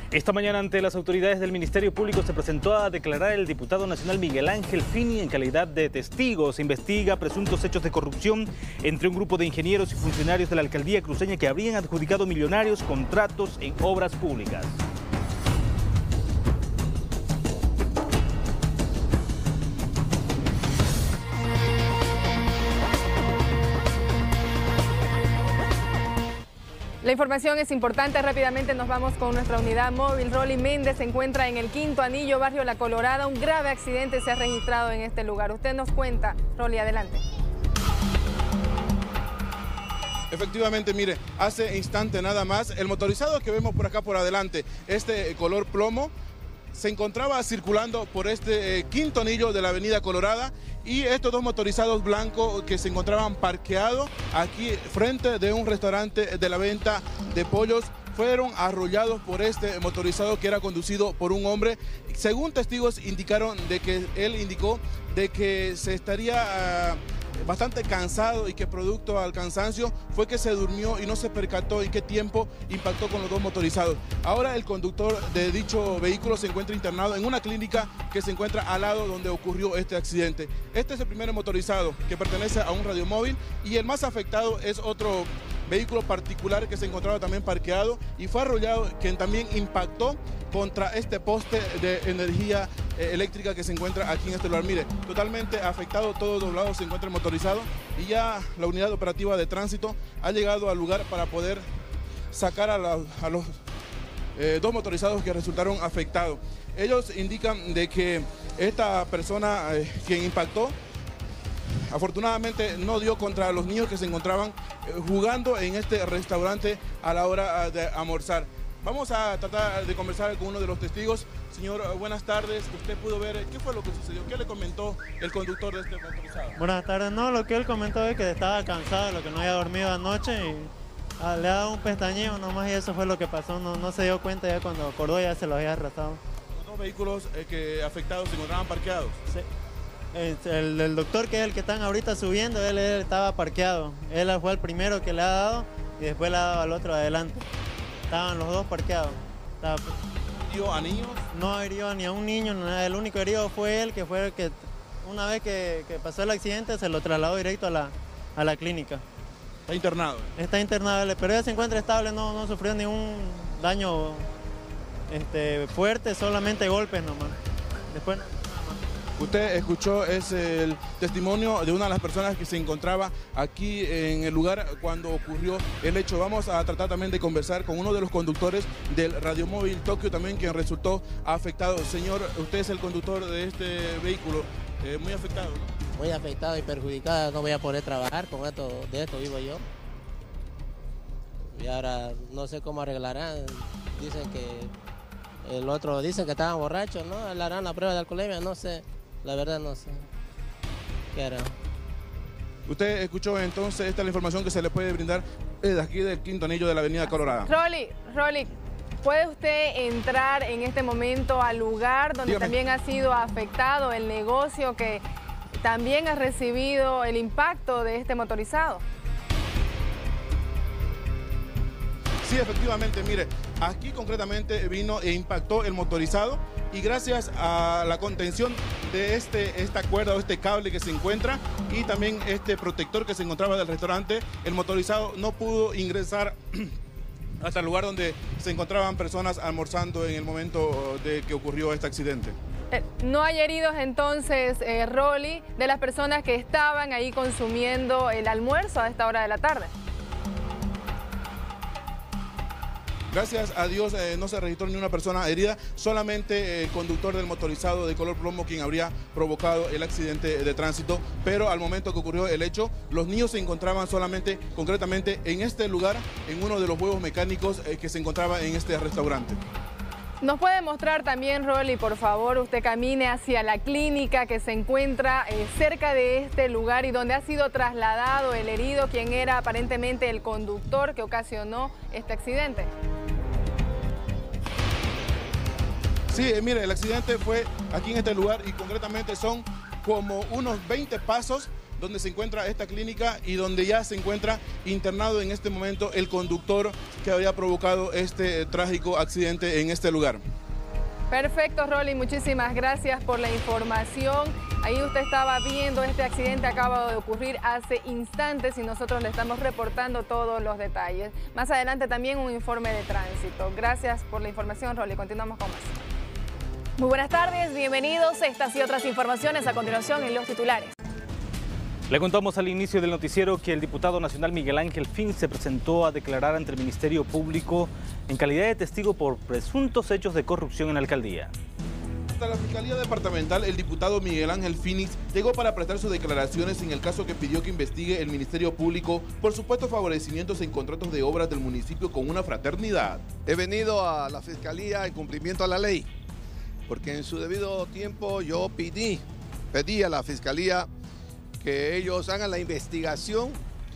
Esta mañana ante las autoridades del Ministerio Público se presentó a declarar el diputado nacional Miguel Ángel Fini en calidad de testigo. Se investiga presuntos hechos de corrupción entre un grupo de ingenieros y funcionarios de la alcaldía cruceña que habrían adjudicado millonarios contratos en obras públicas. La información es importante, rápidamente nos vamos con nuestra unidad móvil. Rolly Méndez se encuentra en el Quinto Anillo, barrio La Colorada. Un grave accidente se ha registrado en este lugar. Usted nos cuenta, Rolly, adelante. Efectivamente, mire, hace instante nada más, el motorizado que vemos por acá por adelante, este color plomo, se encontraba circulando por este Quinto Anillo de la avenida Colorada y estos dos motorizados blancos que se encontraban parqueados aquí frente de un restaurante de la venta de pollos fueron arrollados por este motorizado que era conducido por un hombre. Según testigos indicaron de que él indicó de que se estaría bastante cansado y que producto al cansancio fue que se durmió y no se percató en qué tiempo impactó con los dos motorizados. Ahora el conductor de dicho vehículo se encuentra internado en una clínica que se encuentra al lado donde ocurrió este accidente. Este es el primer motorizado que pertenece a un radiomóvil y el más afectado es otro vehículo particular que se encontraba también parqueado y fue arrollado, quien también impactó contra este poste de energía eléctrica que se encuentra aquí en este lugar. Mire, totalmente afectado, todo doblado se encuentra el motorizado y ya la unidad operativa de tránsito ha llegado al lugar para poder sacar a los dos motorizados que resultaron afectados. Ellos indican de que esta persona quien impactó afortunadamente no dio contra los niños que se encontraban jugando en este restaurante a la hora de almorzar. Vamos a tratar de conversar con uno de los testigos. Señor, buenas tardes. ¿Usted pudo ver qué fue lo que sucedió? ¿Qué le comentó el conductor de este motorizado? Buenas tardes. No, lo que él comentó es que estaba cansado, lo que no había dormido anoche y le ha dado un pestañeo nomás y eso fue lo que pasó. No se dio cuenta, ya cuando acordó ya se lo había arrastrado. ¿Los dos vehículos afectados se encontraban parqueados? Sí. El doctor, que es el que están ahorita subiendo, él estaba parqueado. Él fue el primero que le ha dado y después le ha dado al otro adelante. Estaban los dos parqueados. ¿Hirió a niños? No hirió ni a un niño, nada. El único herido fue él, que fue el que una vez que pasó el accidente se lo trasladó directo a la clínica. ¿Está internado? Está internado, pero ella se encuentra estable, no sufrió ningún daño fuerte, solamente golpes nomás. Después... Usted escuchó, es el testimonio de una de las personas que se encontraba aquí en el lugar cuando ocurrió el hecho. Vamos a tratar también de conversar con uno de los conductores del radiomóvil Tokio también, quien resultó afectado. Señor, usted es el conductor de este vehículo, muy afectado, ¿no? Muy afectado y perjudicado, no voy a poder trabajar con esto, de esto vivo yo. Y ahora no sé cómo arreglarán, dicen que el otro dicen que estaban borrachos, ¿no? Le harán la prueba de alcoholemia, no sé. La verdad no sé qué hará. Usted escuchó entonces, esta es la información que se le puede brindar desde aquí del Quinto Anillo de la avenida Colorada. Rolly, ¿puede usted entrar en este momento al lugar donde Dígame. También ha sido afectado el negocio que también ha recibido el impacto de este motorizado? Sí, efectivamente, mire, aquí concretamente vino e impactó el motorizado y gracias a la contención de esta cuerda o este cable que se encuentra y también este protector que se encontraba del restaurante, el motorizado no pudo ingresar hasta el lugar donde se encontraban personas almorzando en el momento de que ocurrió este accidente. No hay heridos entonces, Rolly, de las personas que estaban ahí consumiendo el almuerzo a esta hora de la tarde. Gracias a Dios no se registró ni una persona herida, solamente el conductor del motorizado de color plomo quien habría provocado el accidente de tránsito, pero al momento que ocurrió el hecho, los niños se encontraban solamente, concretamente en este lugar, en uno de los juegos mecánicos que se encontraba en este restaurante. ¿Nos puede mostrar también, Rolly, por favor, usted camine hacia la clínica que se encuentra cerca de este lugar y donde ha sido trasladado el herido, quien era aparentemente el conductor que ocasionó este accidente? Sí, mire, el accidente fue aquí en este lugar y concretamente son como unos 20 pasos donde se encuentra esta clínica y donde ya se encuentra internado en este momento el conductor que había provocado este trágico accidente en este lugar. Perfecto, Rolly, muchísimas gracias por la información. Ahí usted estaba viendo este accidente, acaba de ocurrir hace instantes y nosotros le estamos reportando todos los detalles. Más adelante también un informe de tránsito. Gracias por la información, Rolly. Continuamos con más. Muy buenas tardes, bienvenidos a estas y otras informaciones a continuación en los titulares. Le contamos al inicio del noticiero que el diputado nacional Miguel Ángel Fin se presentó a declarar ante el Ministerio Público en calidad de testigo por presuntos hechos de corrupción en la alcaldía. Hasta la Fiscalía Departamental, el diputado Miguel Ángel Fin llegó para prestar sus declaraciones en el caso que pidió que investigue el Ministerio Público por supuestos favorecimientos en contratos de obras del municipio con una fraternidad. He venido a la Fiscalía en cumplimiento a la ley, porque en su debido tiempo yo pedí a la Fiscalía que ellos hagan la investigación,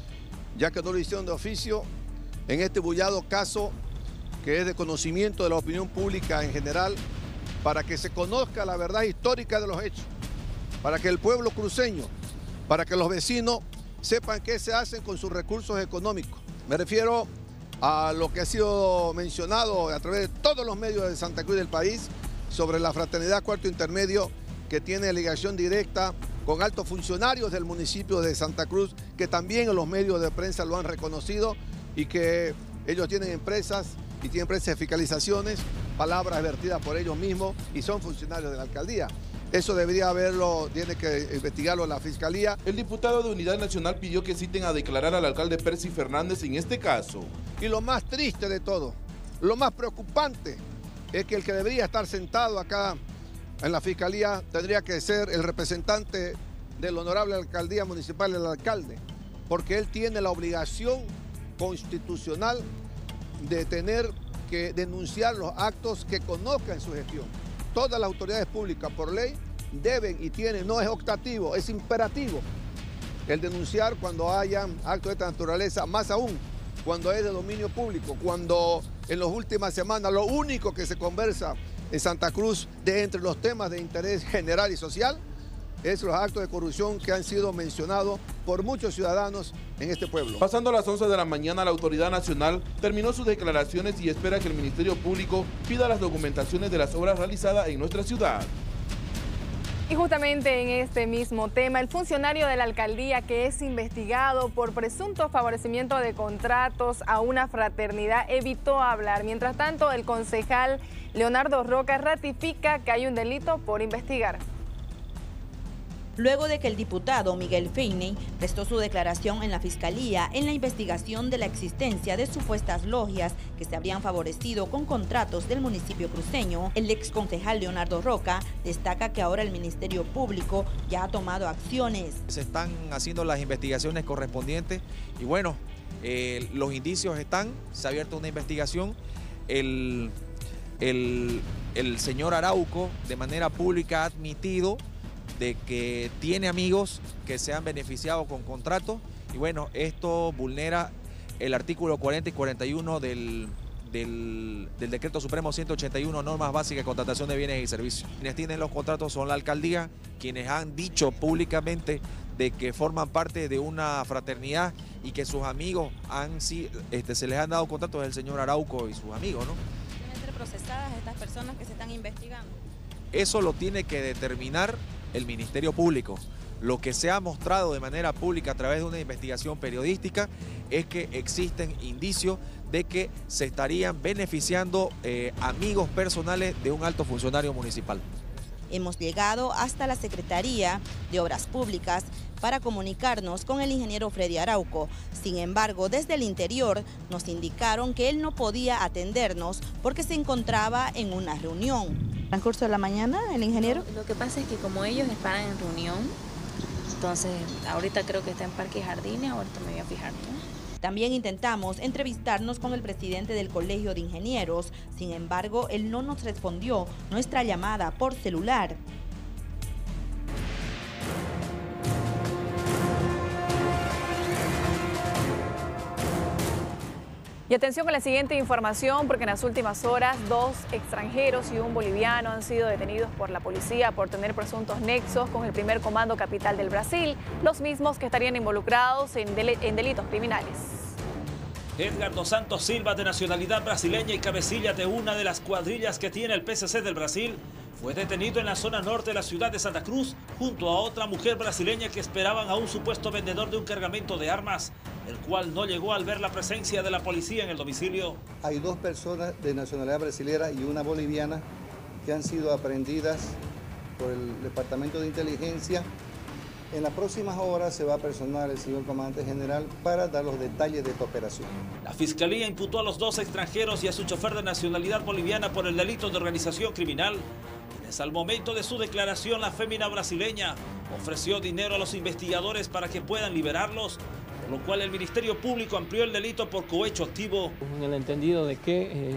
ya que no lo hicieron de oficio, en este bullado caso que es de conocimiento de la opinión pública en general, para que se conozca la verdad histórica de los hechos, para que el pueblo cruceño, para que los vecinos sepan qué se hacen con sus recursos económicos. Me refiero a lo que ha sido mencionado a través de todos los medios de Santa Cruz del país sobre la fraternidad Cuarto Intermedio, que tiene ligación directa con altos funcionarios del municipio de Santa Cruz, que también en los medios de prensa lo han reconocido, y que ellos tienen empresas y tienen empresas de fiscalizaciones, palabras vertidas por ellos mismos, y son funcionarios de la alcaldía. Eso debería haberlo, tiene que investigarlo la Fiscalía. El diputado de Unidad Nacional pidió que citen a declarar al alcalde Percy Fernández en este caso. Y lo más triste de todo, lo más preocupante, es que el que debería estar sentado acá en la Fiscalía tendría que ser el representante de la honorable alcaldía municipal, el alcalde, porque él tiene la obligación constitucional de tener que denunciar los actos que conozca en su gestión. Todas las autoridades públicas por ley deben y tienen, no es optativo, es imperativo, el denunciar cuando haya actos de esta naturaleza, más aún cuando es de dominio público, cuando en las últimas semanas lo único que se conversa en Santa Cruz de entre los temas de interés general y social es los actos de corrupción que han sido mencionados por muchos ciudadanos en este pueblo. Pasando a las 11 de la mañana, la Autoridad Nacional terminó sus declaraciones y espera que el Ministerio Público pida las documentaciones de las obras realizadas en nuestra ciudad. Y justamente en este mismo tema, el funcionario de la alcaldía que es investigado por presunto favorecimiento de contratos a una fraternidad evitó hablar. Mientras tanto, el concejal Leonardo Roca ratifica que hay un delito por investigar. Luego de que el diputado Miguel Feiney prestó su declaración en la Fiscalía en la investigación de la existencia de supuestas logias que se habrían favorecido con contratos del municipio cruceño, el exconcejal Leonardo Roca destaca que ahora el Ministerio Público ya ha tomado acciones. Se están haciendo las investigaciones correspondientes y bueno, los indicios están, se ha abierto una investigación. El señor Arauco de manera pública ha admitido de que tiene amigos que se han beneficiado con contratos y bueno, esto vulnera el artículo 40 y 41 del Decreto Supremo 181, normas básicas de contratación de bienes y servicios. Quienes tienen los contratos son la alcaldía, quienes han dicho públicamente de que forman parte de una fraternidad y que sus amigos se les han dado contratos del señor Arauco y sus amigos, ¿no? ¿Deben ser procesadas estas personas que se están investigando? Eso lo tiene que determinar el Ministerio Público. Lo que se ha mostrado de manera pública a través de una investigación periodística es que existen indicios de que se estarían beneficiando amigos personales de un alto funcionario municipal. Hemos llegado hasta la Secretaría de Obras Públicas para comunicarnos con el ingeniero Freddy Arauco. Sin embargo, desde el interior nos indicaron que él no podía atendernos porque se encontraba en una reunión. ¿Transcurso de la mañana, el ingeniero? Lo que pasa es que como ellos están en reunión, entonces ahorita creo que está en Parque Jardines, ahorita me voy a fijar, ¿no? También intentamos entrevistarnos con el presidente del Colegio de Ingenieros, sin embargo, él no nos respondió nuestra llamada por celular. Y atención con la siguiente información, porque en las últimas horas 2 extranjeros y un boliviano han sido detenidos por la policía por tener presuntos nexos con el primer comando capital del Brasil, los mismos que estarían involucrados en delitos criminales. Edgar dos Santos Silva, de nacionalidad brasileña y cabecilla de una de las cuadrillas que tiene el PCC del Brasil, fue detenido en la zona norte de la ciudad de Santa Cruz junto a otra mujer brasileña que esperaban a un supuesto vendedor de un cargamento de armas, el cual no llegó al ver la presencia de la policía en el domicilio. Hay 2 personas de nacionalidad brasileña y una boliviana que han sido aprehendidas por el Departamento de Inteligencia. En las próximas horas se va a personar el señor comandante general para dar los detalles de esta operación. La Fiscalía imputó a los 2 extranjeros y a su chofer de nacionalidad boliviana por el delito de organización criminal. Al momento de su declaración, la fémina brasileña ofreció dinero a los investigadores para que puedan liberarlos, por lo cual el Ministerio Público amplió el delito por cohecho activo. En el entendido de que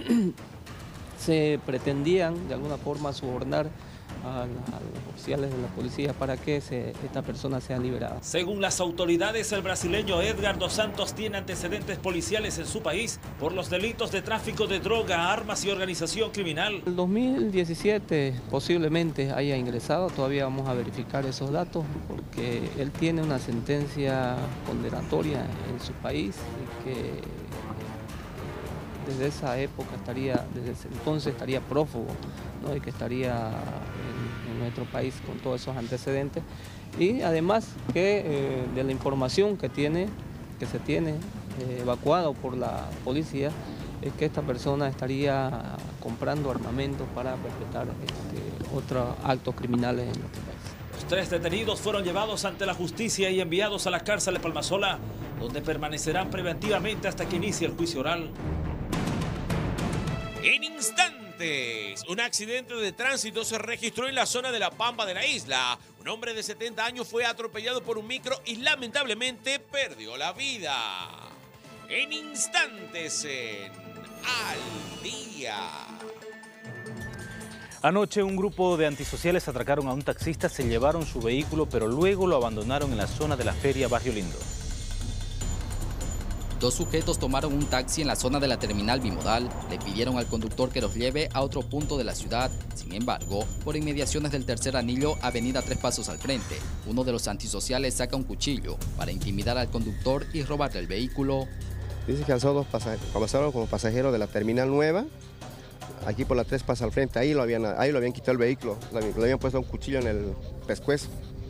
se pretendían de alguna forma sobornar a los oficiales de la policía para que esta persona sea liberada. Según las autoridades, el brasileño Edgar dos Santos tiene antecedentes policiales en su país por los delitos de tráfico de droga, armas y organización criminal. El 2017 posiblemente haya ingresado, todavía vamos a verificar esos datos porque él tiene una sentencia condenatoria en su país y que desde esa época desde ese entonces estaría prófugo, ¿no? Y que estaría en nuestro país con todos esos antecedentes. Y además que de la información que se tiene evacuado por la policía, es que esta persona estaría comprando armamentos para perpetrar otros actos criminales en nuestro país. Los 3 detenidos fueron llevados ante la justicia y enviados a la cárcel de Palmasola, donde permanecerán preventivamente hasta que inicie el juicio oral. En instantes, un accidente de tránsito se registró en la zona de La Pampa de la isla. Un hombre de 70 años fue atropellado por un micro y lamentablemente perdió la vida. En instantes, en Al Día. Anoche un grupo de antisociales atracaron a un taxista, se llevaron su vehículo, pero luego lo abandonaron en la zona de la feria Barrio Lindo. 2 sujetos tomaron un taxi en la zona de la terminal bimodal, le pidieron al conductor que los lleve a otro punto de la ciudad. Sin embargo, por inmediaciones del tercer anillo, avenida 3 pasos al frente, uno de los antisociales saca un cuchillo para intimidar al conductor y robarle el vehículo. Dice que alzó 2 pasajeros como pasajeros de la terminal nueva, aquí por la 3 pasos al frente, ahí lo habían quitado el vehículo, le habían puesto un cuchillo en el pescuezo.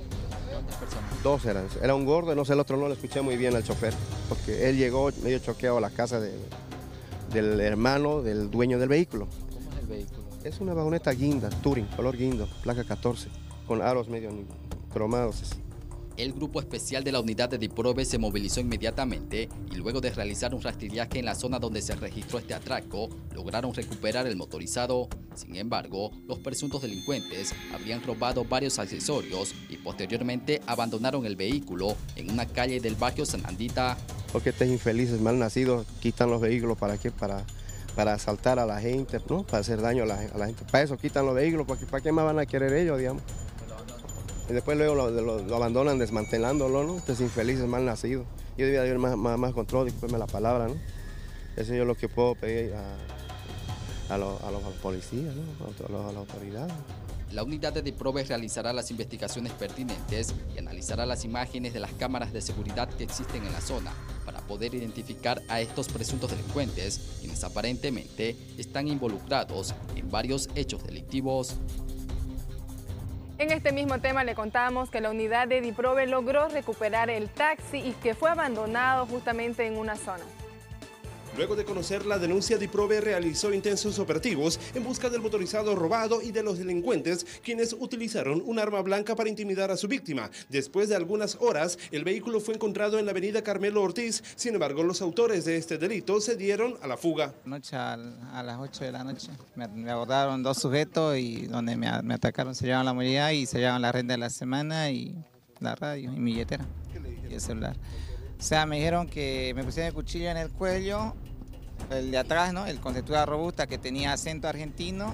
2 eran, era un gordo, no sé, el otro no lo escuché muy bien al chofer, porque él llegó medio choqueado a la casa del hermano del dueño del vehículo. ¿Cómo es el vehículo? Es una vagoneta guinda, Touring, color guindo, placa 14, con aros medio cromados. El grupo especial de la unidad de DIPROVE se movilizó inmediatamente y luego de realizar un rastrillaje en la zona donde se registró este atraco, lograron recuperar el motorizado. Sin embargo, los presuntos delincuentes habrían robado varios accesorios y posteriormente abandonaron el vehículo en una calle del barrio San Andita. Porque estos infelices malnacidos quitan los vehículos, ¿para qué? Para asaltar a la gente, ¿no? Para hacer daño a la gente. Para eso quitan los vehículos, ¿para qué más van a querer ellos, digamos? Y después luego lo abandonan desmantelándolo, ¿no? Estos infelices mal nacidos. Yo debía haber más control, discúlpeme la palabra, ¿no? Eso es lo que puedo pedir a los policías, ¿no? A las autoridades. La unidad de DIPROVE realizará las investigaciones pertinentes y analizará las imágenes de las cámaras de seguridad que existen en la zona para poder identificar a estos presuntos delincuentes, quienes aparentemente están involucrados en varios hechos delictivos. En este mismo tema le contamos que la unidad de DIPROVE logró recuperar el taxi y que fue abandonado justamente en una zona. Luego de conocer la denuncia, DIPROVE realizó intensos operativos en busca del motorizado robado y de los delincuentes, quienes utilizaron un arma blanca para intimidar a su víctima. Después de algunas horas, el vehículo fue encontrado en la avenida Carmelo Ortiz. Sin embargo, los autores de este delito se dieron a la fuga. Anoche a las 8 de la noche me abordaron 2 sujetos y donde me atacaron, se llevaron la movilidad y se llevaron la renta de la semana y la radio y mi billetera y el celular. O sea, me dijeron que me pusieron el cuchillo en el cuello, el de atrás, ¿no? El con textura robusta que tenía acento argentino,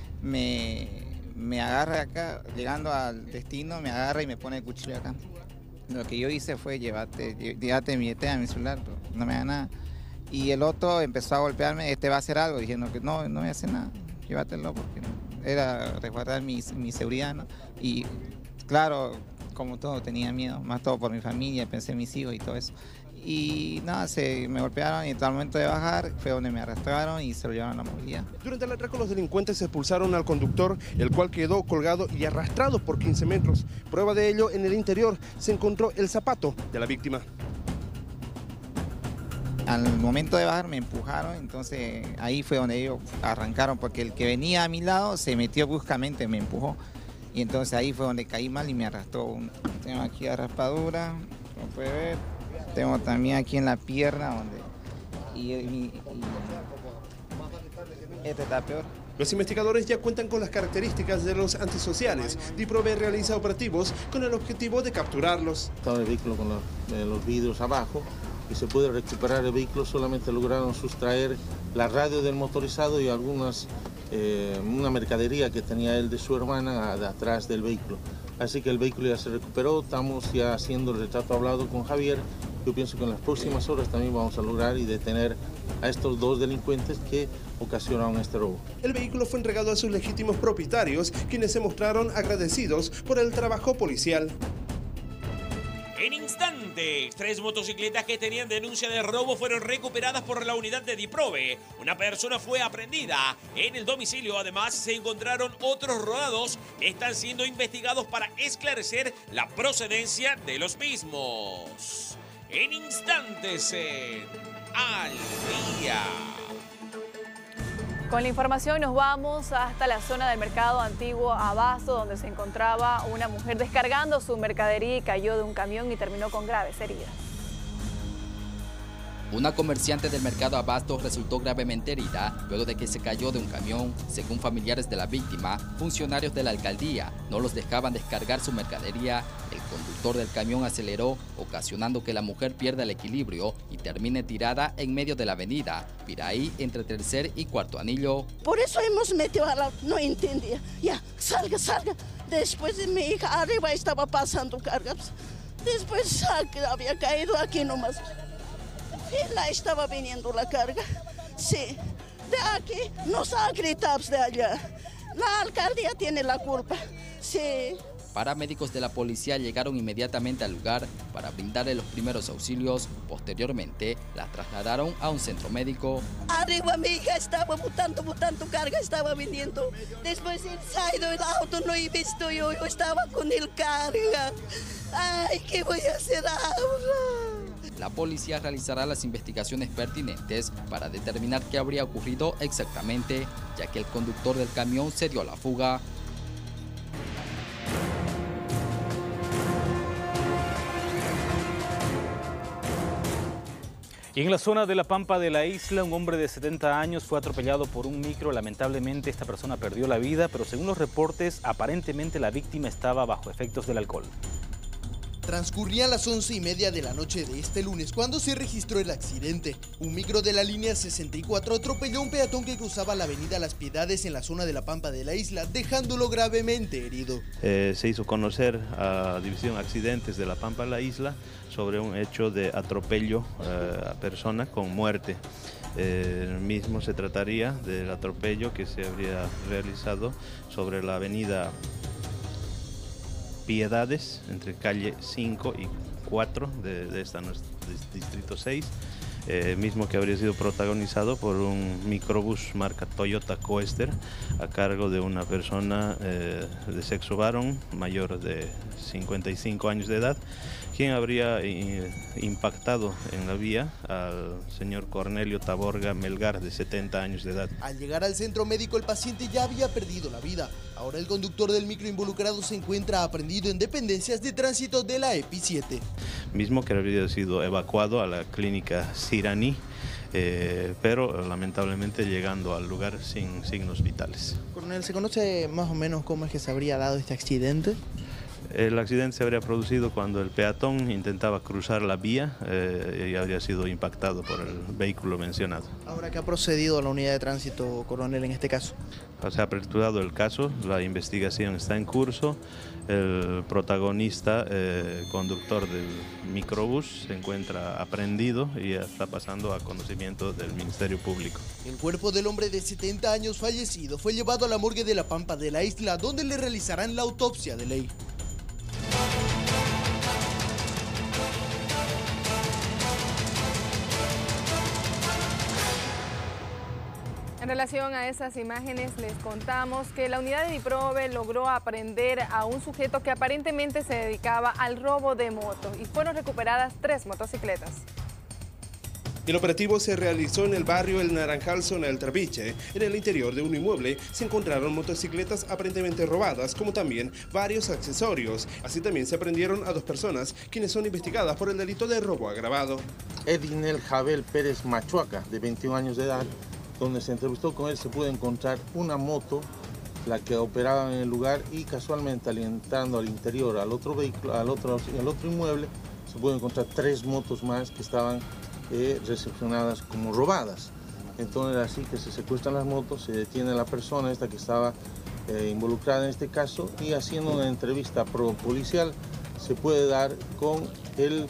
me agarra acá, llegando al destino, me agarra y me pone el cuchillo acá. Lo que yo hice fue llévate mi billetera, mi celular, no me da nada. Y el otro empezó a golpearme, este va a hacer algo, diciendo que no voy a hacer nada, llévatelo, porque era resguardar mi seguridad, ¿no? Y claro, como todo, tenía miedo, más todo por mi familia, pensé en mis hijos y todo eso. Y nada, me golpearon y al momento de bajar fue donde me arrastraron y se lo llevaron a la movilidad. Durante el atraco los delincuentes expulsaron al conductor, el cual quedó colgado y arrastrado por 15 metros. Prueba de ello, en el interior se encontró el zapato de la víctima. Al momento de bajar me empujaron, entonces ahí fue donde ellos arrancaron, porque el que venía a mi lado se metió bruscamente, me empujó. Y entonces ahí fue donde caí mal y me arrastró. Tengo aquí la raspadura, como puede ver. Tengo también aquí en la pierna este está peor. Los investigadores ya cuentan con las características de los antisociales. DIPROVE realiza operativos con el objetivo de capturarlos. Estaba el vehículo con los vidrios abajo y se puede recuperar el vehículo. Solamente lograron sustraer la radio del motorizado y una mercadería que tenía él de su hermana de atrás del vehículo. Así que el vehículo ya se recuperó. Estamos ya haciendo el retrato hablado con Javier. Yo pienso que en las próximas horas también vamos a lograr y detener a estos dos delincuentes que ocasionaron este robo. El vehículo fue entregado a sus legítimos propietarios, quienes se mostraron agradecidos por el trabajo policial. En instantes, 3 motocicletas que tenían denuncia de robo fueron recuperadas por la unidad de DIPROVE. Una persona fue aprendida. En el domicilio, además, se encontraron otros robados que están siendo investigados para esclarecer la procedencia de los mismos. En instantes, Al Día. Con la información nos vamos hasta la zona del mercado antiguo Abasto, donde se encontraba una mujer descargando su mercadería y cayó de un camión y terminó con graves heridas. Una comerciante del mercado Abasto resultó gravemente herida luego de que se cayó de un camión. Según familiares de la víctima, funcionarios de la alcaldía no los dejaban descargar su mercadería. El conductor del camión aceleró, ocasionando que la mujer pierda el equilibrio y termine tirada en medio de la avenida Piraí, entre Tercer y Cuarto Anillo. Por eso hemos metido a la... No entendía. Ya, salga. Después de mi hija arriba estaba pasando cargas. Después había caído aquí nomás. Y la estaba viniendo la carga. Sí, de aquí nos ha gritado de allá. La alcaldía tiene la culpa. Sí. Paramédicos de la policía llegaron inmediatamente al lugar para brindarle los primeros auxilios. Posteriormente, la trasladaron a un centro médico. Arriba mi hija estaba botando carga, estaba viniendo. Después he salido el auto, no he visto yo estaba con el carga. Ay, ¿qué voy a hacer ahora? La policía realizará las investigaciones pertinentes para determinar qué habría ocurrido exactamente, ya que el conductor del camión se dio a la fuga. Y en la zona de la Pampa de la Isla, un hombre de 70 años fue atropellado por un micro. Lamentablemente, esta persona perdió la vida, pero según los reportes, aparentemente la víctima estaba bajo efectos del alcohol. Transcurrían las 11:30 de la noche de este lunes cuando se registró el accidente. Un micro de la línea 64 atropelló a un peatón que cruzaba la avenida Las Piedades en la zona de la Pampa de la Isla, dejándolo gravemente herido. Se hizo conocer a División Accidentes de la Pampa de la Isla sobre un hecho de atropello a persona con muerte. Mismo se trataría del atropello que se habría realizado sobre la avenida Piedades, entre calle 5 y 4 de esta distrito 6, mismo que habría sido protagonizado por un microbús marca Toyota Coaster a cargo de una persona de sexo varón mayor de 55 años de edad, quien habría impactado en la vía al señor Cornelio Taborga Melgar, de 70 años de edad. Al llegar al centro médico, el paciente ya había perdido la vida. Ahora el conductor del micro involucrado se encuentra aprehendido en dependencias de tránsito de la EPI 7. Mismo que habría sido evacuado a la clínica Siraní, pero lamentablemente llegando al lugar sin signos vitales. Coronel, ¿se conoce más o menos cómo es que se habría dado este accidente? El accidente se habría producido cuando el peatón intentaba cruzar la vía y habría sido impactado por el vehículo mencionado. Ahora, ¿qué ha procedido la unidad de tránsito, coronel, en este caso? Se ha aperturado el caso, la investigación está en curso. El protagonista, conductor del microbús, se encuentra aprehendido y está pasando a conocimiento del Ministerio Público. El cuerpo del hombre de 70 años fallecido fue llevado a la morgue de la Pampa de la Isla, donde le realizarán la autopsia de ley. En relación a esas imágenes les contamos que la unidad de DIPROVE logró aprender a un sujeto que aparentemente se dedicaba al robo de motos y fueron recuperadas 3 motocicletas. El operativo se realizó en el barrio El Naranjal, zona del Trapiche. En el interior de un inmueble se encontraron motocicletas aparentemente robadas, como también varios accesorios. Así también se aprendieron a 2 personas, quienes son investigadas por el delito de robo agravado. Edinel Jabel Pérez Machuaca, de 21 años de edad, donde se entrevistó con él, se pudo encontrar una moto, la que operaba en el lugar, y casualmente entrando al interior, al otro vehículo, al otro inmueble, se pudo encontrar 3 motos más que estaban recepcionadas como robadas. Entonces así que se secuestran las motos, se detiene a la persona esta que estaba involucrada en este caso, y haciendo una entrevista policial se puede dar con el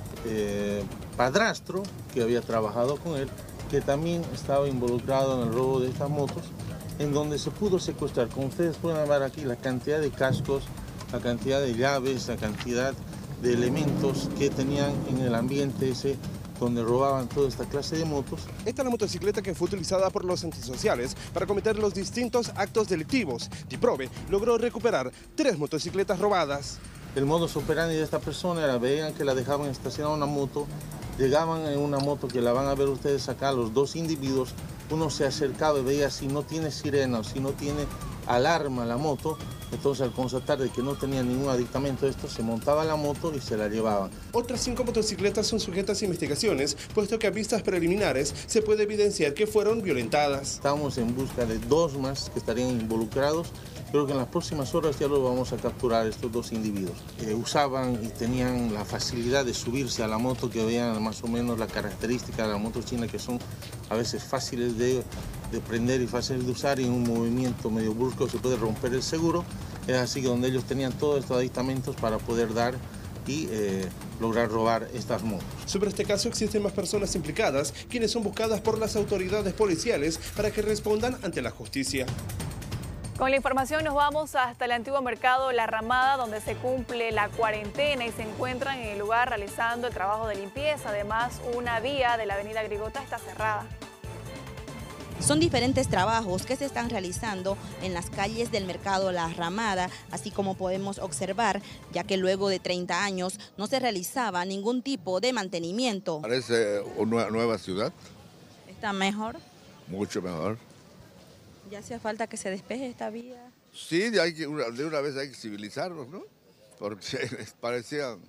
padrastro que había trabajado con él, que también estaba involucrado en el robo de estas motos, en donde se pudo secuestrar. Como ustedes pueden ver aquí, la cantidad de cascos, la cantidad de llaves, la cantidad de elementos que tenían en el ambiente ese donde robaban toda esta clase de motos. Esta es la motocicleta que fue utilizada por los antisociales para cometer los distintos actos delictivos. DIPROVE logró recuperar 3 motocicletas robadas. El modus operandi de esta persona era, veían que la dejaban estacionada una moto, llegaban en una moto que la van a ver ustedes acá, los 2 individuos, uno se acercaba y veía si no tiene sirena o si no tiene alarma la moto, entonces al constatar de que no tenía ningún aditamento de esto, se montaba la moto y se la llevaban. Otras 5 motocicletas son sujetas a investigaciones, puesto que a vistas preliminares se puede evidenciar que fueron violentadas. Estamos en busca de 2 más que estarían involucrados. Creo que en las próximas horas ya los vamos a capturar, estos 2 individuos. Usaban y tenían la facilidad de subirse a la moto, que veían más o menos la característica de la moto china, que son a veces fáciles de prender y fáciles de usar, y en un movimiento medio brusco se puede romper el seguro. Es así que donde ellos tenían todos estos aditamentos para poder dar y lograr robar estas motos. Sobre este caso existen más personas implicadas, quienes son buscadas por las autoridades policiales para que respondan ante la justicia. Con la información nos vamos hasta el antiguo mercado La Ramada, donde se cumple la cuarentena y se encuentran en el lugar realizando el trabajo de limpieza. Además, una vía de la avenida Grigota está cerrada. Son diferentes trabajos que se están realizando en las calles del mercado La Ramada, así como podemos observar, ya que luego de 30 años no se realizaba ningún tipo de mantenimiento. Parece una nueva ciudad. ¿Está mejor? Mucho mejor. ¿Ya hacía falta que se despeje esta vía? Sí, de una vez hay que civilizarnos, ¿no? Porque parecía...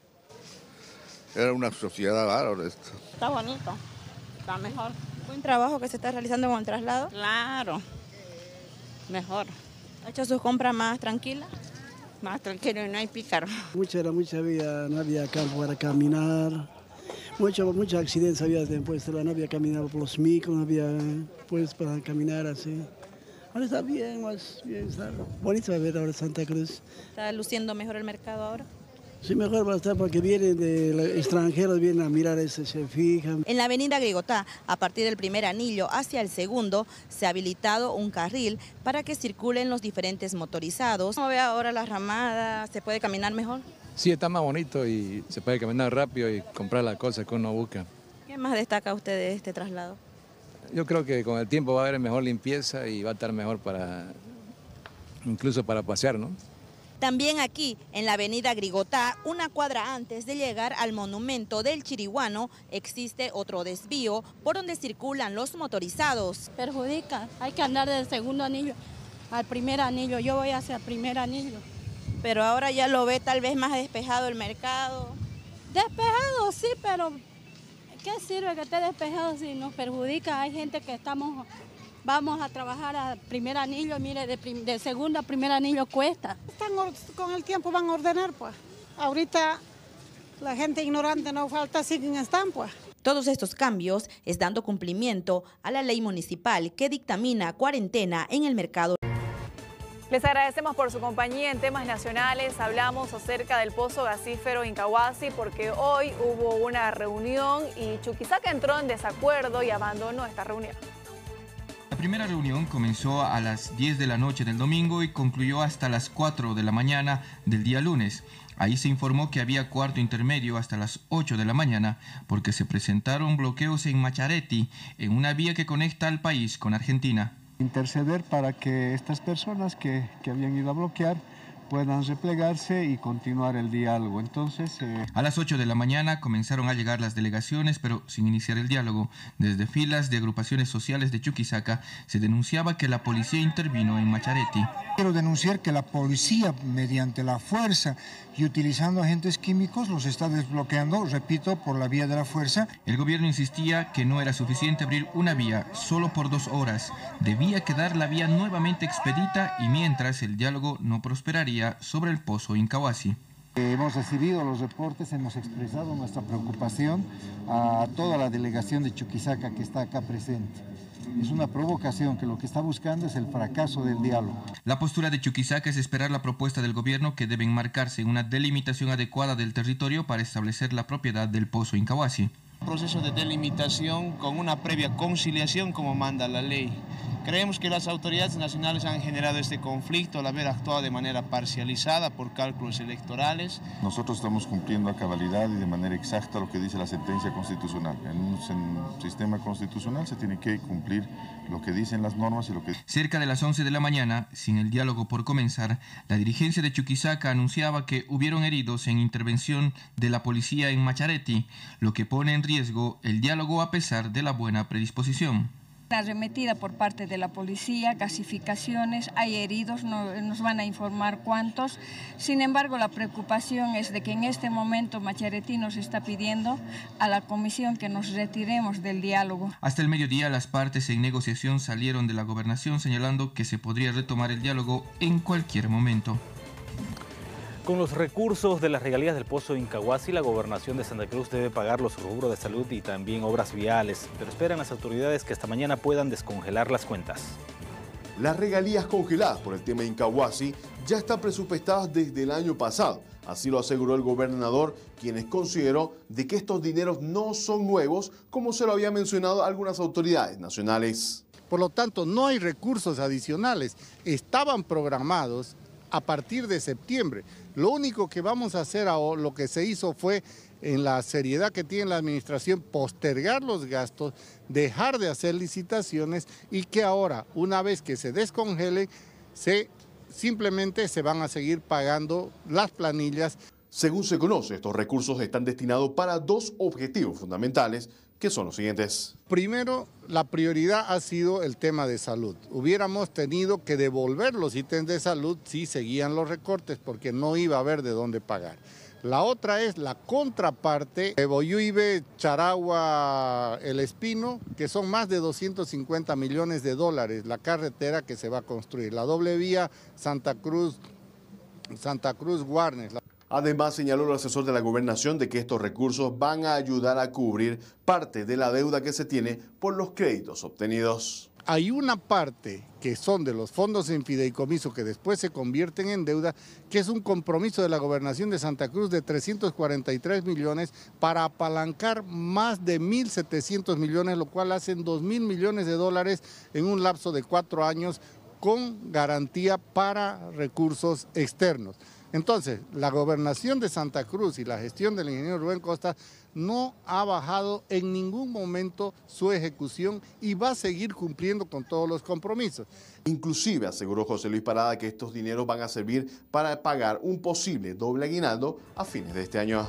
Era una sociedad bárbara esto. Está bonito, está mejor. ¿Buen trabajo que se está realizando con el traslado? Claro, mejor. ¿Ha hecho sus compras más tranquilas? Más tranquilo y no hay pícaro. Mucha vía, no había campo para caminar. Muchos accidentes había después, no había caminado por los micros, no había pues para caminar así. Ahora está bien, está bonito ver ahora Santa Cruz. ¿Está luciendo mejor el mercado ahora? Sí, mejor va a estar porque vienen de extranjeros, vienen a mirar se fijan. En la avenida Grigotá, a partir del primer anillo hacia el segundo, se ha habilitado un carril para que circulen los diferentes motorizados. ¿Cómo ve ahora La Ramada? ¿Se puede caminar mejor? Sí, está más bonito y se puede caminar rápido y comprar las cosas que uno busca. ¿Qué más destaca usted de este traslado? Yo creo que con el tiempo va a haber mejor limpieza y va a estar mejor incluso para pasear, ¿no? También aquí, en la avenida Grigotá, una cuadra antes de llegar al monumento del Chiriguano, existe otro desvío por donde circulan los motorizados. Perjudica, hay que andar del segundo anillo al primer anillo, yo voy hacia el primer anillo. Pero ahora ya lo ve tal vez más despejado el mercado. Despejado, sí, pero ¿qué sirve que esté despejado si nos perjudica? Hay gente que estamos Vamos a trabajar a primer anillo, mire, de segundo a primer anillo cuesta. Con el tiempo van a ordenar, pues. Ahorita la gente ignorante no falta, siguen están, pues. Todos estos cambios es dando cumplimiento a la ley municipal que dictamina cuarentena en el mercado. Les agradecemos por su compañía. En temas nacionales hablamos acerca del pozo gasífero Incahuasi porque hoy hubo una reunión y Chuquisaca entró en desacuerdo y abandonó esta reunión. La primera reunión comenzó a las 10 de la noche del domingo y concluyó hasta las 4 de la mañana del día lunes. Ahí se informó que había cuarto intermedio hasta las 8 de la mañana porque se presentaron bloqueos en Machareti, en una vía que conecta al país con Argentina. Interceder para que estas personas que habían ido a bloquear puedan replegarse y continuar el diálogo. Entonces, a las 8 de la mañana comenzaron a llegar las delegaciones, pero sin iniciar el diálogo. Desde filas de agrupaciones sociales de Chuquisaca se denunciaba que la policía intervino en Machareti. Quiero denunciar que la policía, mediante la fuerza y utilizando agentes químicos, los está desbloqueando, repito, por la vía de la fuerza. El gobierno insistía que no era suficiente abrir una vía solo por 2 horas. Debía quedar la vía nuevamente expedita y mientras el diálogo no prosperaría sobre el pozo Incahuasi. Hemos recibido los reportes, hemos expresado nuestra preocupación a toda la delegación de Chuquisaca que está acá presente. Es una provocación que lo que está buscando es el fracaso del diálogo. La postura de Chuquisaca es esperar la propuesta del gobierno que debe enmarcarse en una delimitación adecuada del territorio para establecer la propiedad del pozo Incahuasi. Proceso de delimitación con una previa conciliación como manda la ley. Creemos que las autoridades nacionales han generado este conflicto al haber actuado de manera parcializada por cálculos electorales. Nosotros estamos cumpliendo a cabalidad y de manera exacta lo que dice la sentencia constitucional. En un sistema constitucional se tiene que cumplir lo que dicen las normas y lo que... Cerca de las 11 de la mañana, sin el diálogo por comenzar, la dirigencia de Chuquisaca anunciaba que hubieron heridos en intervención de la policía en Machareti, lo que pone en riesgo el diálogo a pesar de la buena predisposición. Arremetida por parte de la policía, gasificaciones, hay heridos, no, nos van a informar cuántos. Sin embargo, la preocupación es de que en este momento Machareti nos está pidiendo a la comisión que nos retiremos del diálogo. Hasta el mediodía, las partes en negociación salieron de la gobernación señalando que se podría retomar el diálogo en cualquier momento. Con los recursos de las regalías del pozo Incahuasi, la gobernación de Santa Cruz debe pagar los rubros de salud y también obras viales, pero esperan las autoridades que esta mañana puedan descongelar las cuentas. Las regalías congeladas por el tema Incahuasi ya están presupuestadas desde el año pasado. Así lo aseguró el gobernador, quien consideró de que estos dineros no son nuevos, como se lo había mencionado algunas autoridades nacionales. Por lo tanto, no hay recursos adicionales. Estaban programados a partir de septiembre. Lo único que vamos a hacer, lo que se hizo fue, en la seriedad que tiene la administración, postergar los gastos, dejar de hacer licitaciones y que ahora, una vez que se descongelen, simplemente se van a seguir pagando las planillas. Según se conoce, estos recursos están destinados para 2 objetivos fundamentales, que son los siguientes. Primero, la prioridad ha sido el tema de salud. Hubiéramos tenido que devolver los ítems de salud si seguían los recortes, porque no iba a haber de dónde pagar. La otra es la contraparte de Boyuibe, Charagua, El Espino, que son más de 250 millones de dólares la carretera que se va a construir. La doble vía Santa Cruz-Guarnes. Además, señaló el asesor de la gobernación de que estos recursos van a ayudar a cubrir parte de la deuda que se tiene por los créditos obtenidos. Hay una parte que son de los fondos en fideicomiso que después se convierten en deuda, que es un compromiso de la gobernación de Santa Cruz de 343 millones para apalancar más de 1.700 millones, lo cual hacen 2.000 millones de dólares en un lapso de 4 años con garantía para recursos externos. Entonces, la gobernación de Santa Cruz y la gestión del ingeniero Rubén Costa no ha bajado en ningún momento su ejecución y va a seguir cumpliendo con todos los compromisos. Inclusive aseguró José Luis Parada que estos dineros van a servir para pagar un posible doble aguinaldo a fines de este año.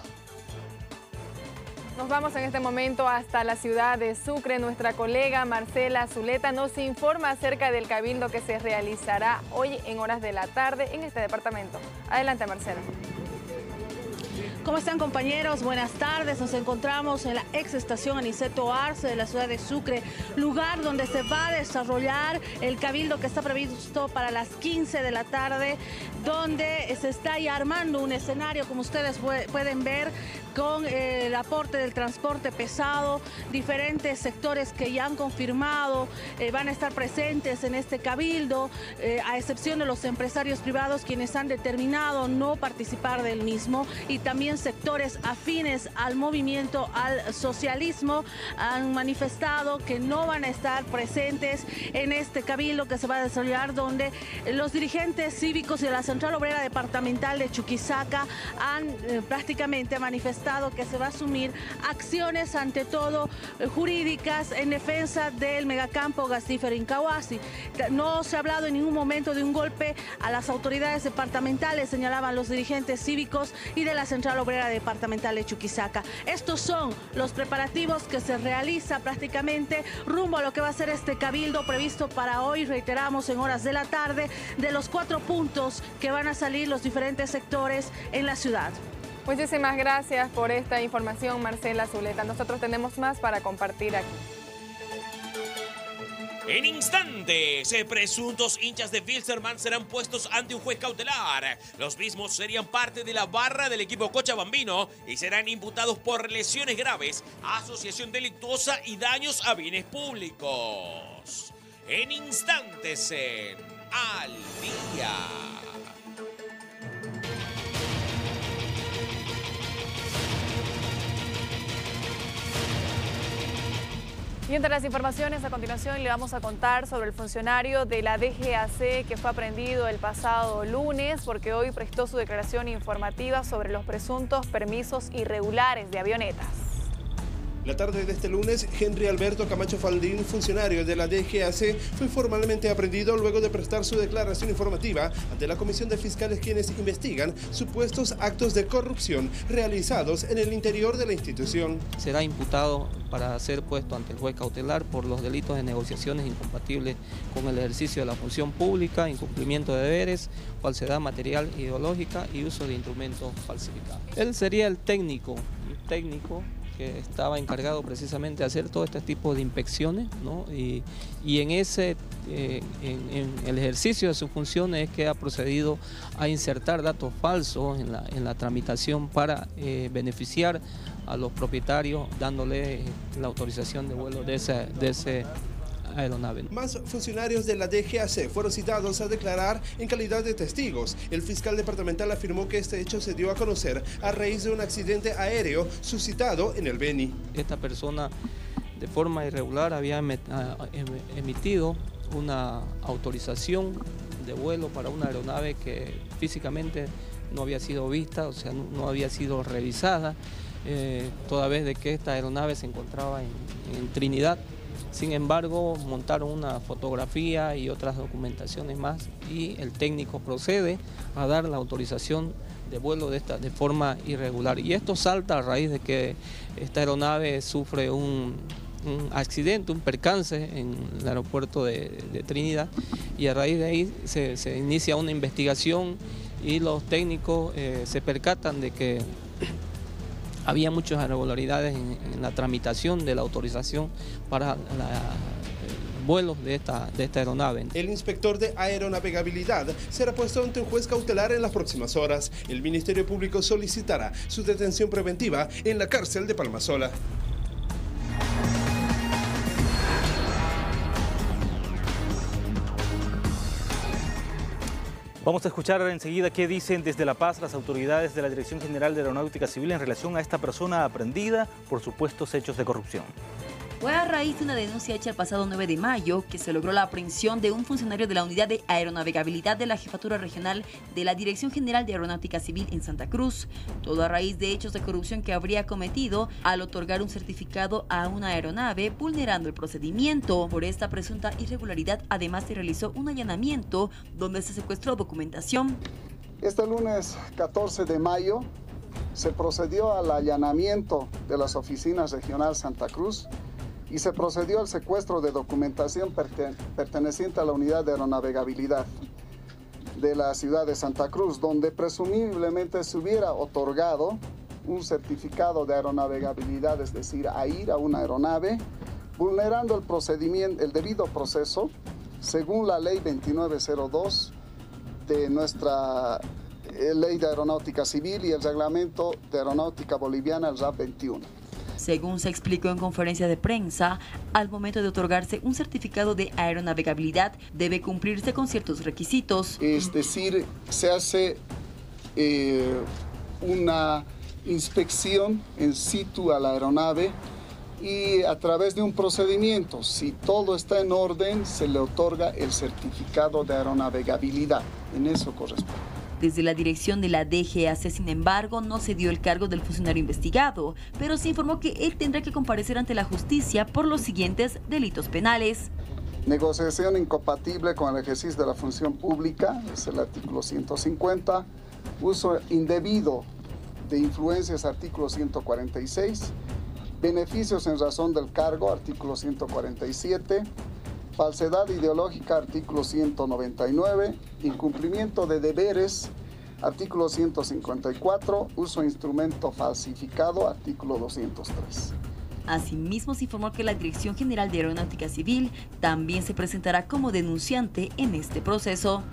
Nos vamos en este momento hasta la ciudad de Sucre. Nuestra colega Marcela Zuleta nos informa acerca del cabildo que se realizará hoy en horas de la tarde en este departamento. Adelante, Marcela. ¿Cómo están, compañeros? Buenas tardes. Nos encontramos en la ex estación Aniceto Arce de la ciudad de Sucre, lugar donde se va a desarrollar el cabildo que está previsto para las 15 de la tarde, donde se está ya armando un escenario, como ustedes pueden ver, con el aporte del transporte pesado, diferentes sectores que ya han confirmado van a estar presentes en este cabildo, a excepción de los empresarios privados quienes han determinado no participar del mismo, y también sectores afines al movimiento, al socialismo, han manifestado que no van a estar presentes en este cabildo que se va a desarrollar, donde los dirigentes cívicos y de la Central Obrera Departamental de Chuquisaca han prácticamente manifestado que se va a asumir acciones, ante todo jurídicas, en defensa del megacampo gasífero Incahuasi. No se ha hablado en ningún momento de un golpe a las autoridades departamentales, señalaban los dirigentes cívicos y de la Central Obrera Departamental de Chuquisaca. Estos son los preparativos que se realiza prácticamente rumbo a lo que va a ser este cabildo previsto para hoy, reiteramos, en horas de la tarde, de los 4 puntos que van a salir los diferentes sectores en la ciudad. Muchísimas gracias por esta información, Marcela Zuleta. Nosotros tenemos más para compartir aquí. En instantes, presuntos hinchas de Wilstermann serán puestos ante un juez cautelar. Los mismos serían parte de la barra del equipo cochabambino y serán imputados por lesiones graves, asociación delictuosa y daños a bienes públicos. En instantes, en Al Día. Y entre las informaciones, a continuación le vamos a contar sobre el funcionario de la DGAC que fue aprendido el pasado lunes porque hoy prestó su declaración informativa sobre los presuntos permisos irregulares de avionetas. La tarde de este lunes, Henry Alberto Camacho Faldín, funcionario de la DGAC, fue formalmente aprehendido luego de prestar su declaración informativa ante la Comisión de Fiscales, quienes investigan supuestos actos de corrupción realizados en el interior de la institución. Será imputado para ser puesto ante el juez cautelar por los delitos de negociaciones incompatibles con el ejercicio de la función pública, incumplimiento de deberes, falsedad material ideológica y uso de instrumentos falsificados. Él sería el técnico que estaba encargado precisamente de hacer todo este tipo de inspecciones, ¿no? Y en el ejercicio de sus funciones es que ha procedido a insertar datos falsos en la tramitación para beneficiar a los propietarios, dándole la autorización de vuelo de ese aeronave. Más funcionarios de la DGAC fueron citados a declarar en calidad de testigos. El fiscal departamental afirmó que este hecho se dio a conocer a raíz de un accidente aéreo suscitado en el Beni. Esta persona de forma irregular había emitido una autorización de vuelo para una aeronave que físicamente no había sido vista, o sea, no había sido revisada, toda vez de que esta aeronave se encontraba en Trinidad. Sin embargo, montaron una fotografía y otras documentaciones más y el técnico procede a dar la autorización de vuelo de forma irregular. Y esto salta a raíz de que esta aeronave sufre un accidente, un percance en el aeropuerto de Trinidad, y a raíz de ahí se inicia una investigación y los técnicos se percatan de que había muchas irregularidades en la tramitación de la autorización para vuelos de esta aeronave. El inspector de aeronavegabilidad será puesto ante un juez cautelar en las próximas horas. El Ministerio Público solicitará su detención preventiva en la cárcel de Palmasola. Vamos a escuchar enseguida qué dicen desde La Paz las autoridades de la Dirección General de Aeronáutica Civil en relación a esta persona aprehendida por supuestos hechos de corrupción. Fue a raíz de una denuncia hecha el pasado 9 de mayo que se logró la aprehensión de un funcionario de la Unidad de Aeronavegabilidad de la Jefatura Regional de la Dirección General de Aeronáutica Civil en Santa Cruz, todo a raíz de hechos de corrupción que habría cometido al otorgar un certificado a una aeronave vulnerando el procedimiento. Por esta presunta irregularidad, además se realizó un allanamiento donde se secuestró documentación. Este lunes 14 de mayo se procedió al allanamiento de las oficinas regional Santa Cruz y se procedió al secuestro de documentación perteneciente a la Unidad de Aeronavegabilidad de la ciudad de Santa Cruz, donde presumiblemente se hubiera otorgado un certificado de aeronavegabilidad, es decir, a ir a una aeronave, vulnerando el procedimiento, el debido proceso, según la ley 2902 de nuestra ley de aeronáutica civil y el reglamento de aeronáutica boliviana, el RAP 21. Según se explicó en conferencia de prensa, al momento de otorgarse un certificado de aeronavegabilidad debe cumplirse con ciertos requisitos. Es decir, se hace una inspección in situ a la aeronave y a través de un procedimiento, si todo está en orden, se le otorga el certificado de aeronavegabilidad. En eso corresponde. Desde la dirección de la DGAC, sin embargo, no se dio el cargo del funcionario investigado, pero se informó que él tendrá que comparecer ante la justicia por los siguientes delitos penales. Negociación incompatible con el ejercicio de la función pública, es el artículo 150. Uso indebido de influencias, artículo 146. Beneficios en razón del cargo, artículo 147. Falsedad ideológica, artículo 199. Incumplimiento de deberes, artículo 154. Uso de instrumento falsificado, artículo 203. Asimismo, se informó que la Dirección General de Aeronáutica Civil también se presentará como denunciante en este proceso.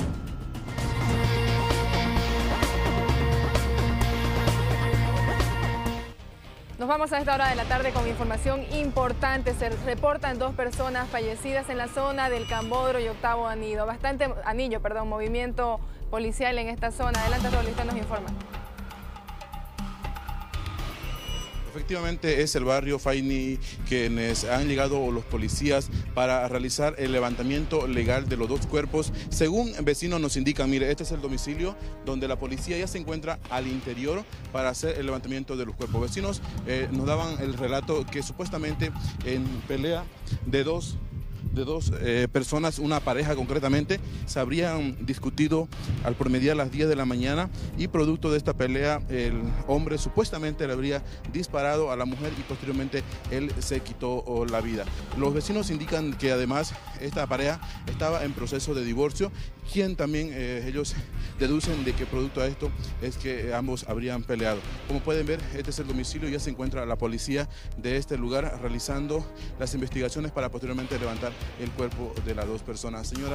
Nos vamos a esta hora de la tarde con información importante. Se reportan 2 personas fallecidas en la zona del Cambodro y Octavo Anillo. Movimiento policial en esta zona. Adelante, Rolly, usted nos informa. Efectivamente es el barrio Faini quienes han llegado los policías para realizar el levantamiento legal de los 2 cuerpos. Según vecinos nos indican, mire, este es el domicilio donde la policía ya se encuentra al interior para hacer el levantamiento de los cuerpos. Vecinos nos daban el relato que supuestamente en pelea de dos personas, una pareja concretamente, se habrían discutido al promediar las 10 de la mañana y producto de esta pelea el hombre supuestamente le habría disparado a la mujer y posteriormente él se quitó la vida. Los vecinos indican que además esta pareja estaba en proceso de divorcio, quien también ellos deducen de que producto a esto es que ambos habrían peleado. Como pueden ver, este es el domicilio y ya se encuentra la policía de este lugar realizando las investigaciones para posteriormente levantar el cuerpo de las 2 personas. Señora,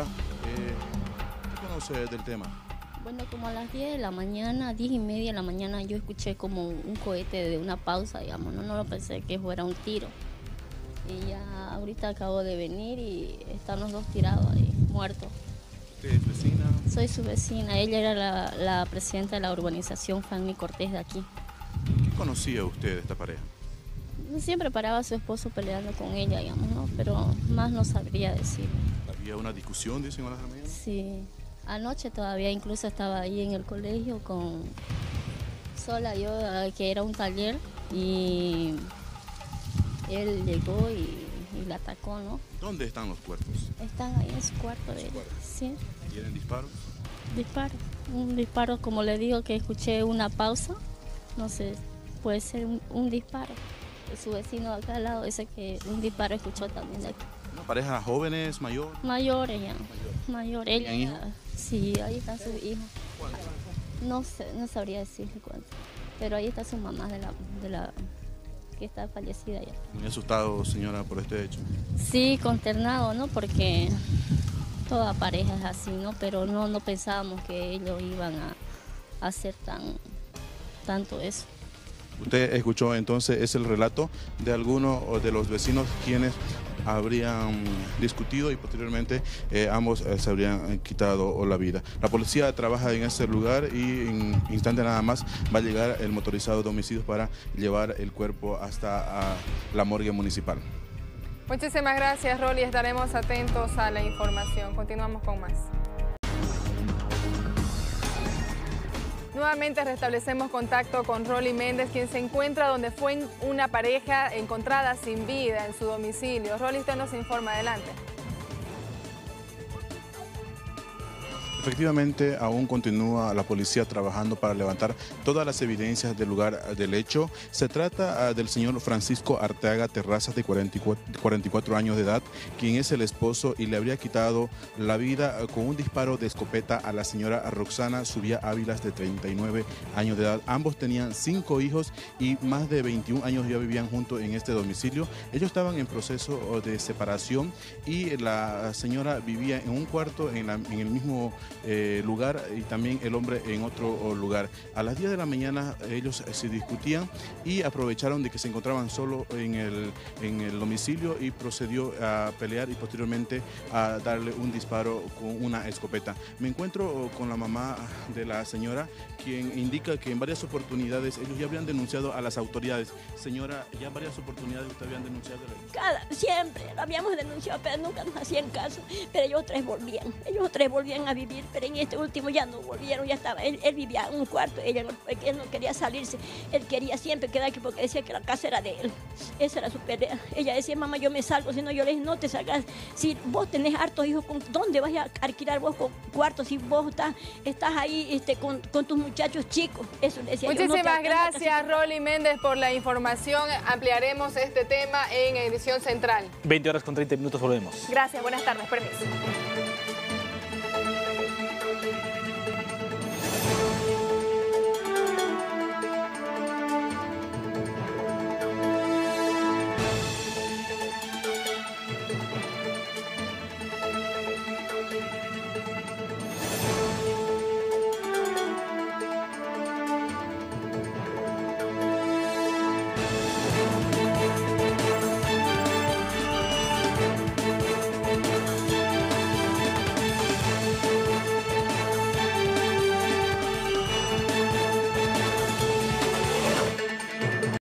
¿qué conoce del tema? Bueno, como a las 10 de la mañana, 10 y media de la mañana, yo escuché como un cohete de una pausa, digamos, no lo pensé que fuera un tiro. Y ya ahorita acabo de venir y están los 2 tirados ahí, muertos. ¿Usted es vecina? Soy su vecina, ella era la presidenta de la urbanización Fanny Cortés de aquí. ¿Qué conocía usted de esta pareja? Siempre paraba a su esposo peleando con ella, digamos, ¿no? Pero más no sabría decirle. ¿Había una discusión, dicen las amigas? Sí, anoche todavía incluso estaba ahí en el colegio sola yo, que era un taller, y él llegó y la atacó, ¿no? ¿Dónde están los cuerpos? Están ahí en su cuarto de él, sí. ¿Tienen disparos? Disparo, un disparo, como le digo, que escuché una pausa, no sé, puede ser un disparo. Su vecino acá al lado dice que un disparo escuchó también de aquí. ¿Una pareja jóvenes, mayor? Mayores ya, mayor. Ella, ¿Tienen hijos? Sí, ahí están sus hijos. No sé, no sabría decirle cuánto, pero ahí está su mamá de la que está fallecida ya. Muy asustado, señora, por este hecho. Sí, consternado, ¿no? Porque toda pareja es así, ¿no? Pero no pensábamos que ellos iban a hacer tanto eso. Usted escuchó entonces, es el relato de algunos de los vecinos quienes habrían discutido y posteriormente ambos se habrían quitado la vida. La policía trabaja en ese lugar y en instante nada más va a llegar el motorizado de homicidios para llevar el cuerpo hasta la morgue municipal. Muchísimas gracias, Rolly. Estaremos atentos a la información. Continuamos con más. Nuevamente restablecemos contacto con Rolly Méndez, quien se encuentra donde fue una pareja encontrada sin vida en su domicilio. Rolly, usted nos informa. Adelante. Efectivamente, aún continúa la policía trabajando para levantar todas las evidencias del lugar del hecho. Se trata del señor Francisco Arteaga Terrazas, de 44 años de edad, quien es el esposo y le habría quitado la vida con un disparo de escopeta a la señora Roxana Subía Ávilas, de 39 años de edad. Ambos tenían 5 hijos y más de 21 años ya vivían juntos en este domicilio. Ellos estaban en proceso de separación y la señora vivía en un cuarto en el mismo lugar y también el hombre en otro lugar. A las 10 de la mañana ellos se discutían y aprovecharon de que se encontraban solo en el domicilio y procedió a pelear y posteriormente a darle un disparo con una escopeta. Me encuentro con la mamá de la señora, quien indica que en varias oportunidades ellos ya habrían denunciado a las autoridades. Señora, ya varias oportunidades usted habían denunciado. Siempre lo habíamos denunciado, pero nunca nos hacían caso. Pero ellos tres volvían a vivir, pero en este último ya no volvieron, ya estaba. Él vivía en un cuarto, él no quería salirse, él quería siempre quedar aquí porque decía que la casa era de él. Esa era su pelea. Ella decía, mamá, yo me salgo, si no, yo le dije, no te salgas. Si vos tenés hartos hijos, ¿dónde vas a alquilar vos con cuartos si vos estás ahí con tus muchachos chicos? Eso le decía. Muchísimas gracias, Rolly Méndez, por la información. Ampliaremos este tema en Edición Central. 20 horas con 30 minutos, volvemos. Gracias, buenas tardes, permiso.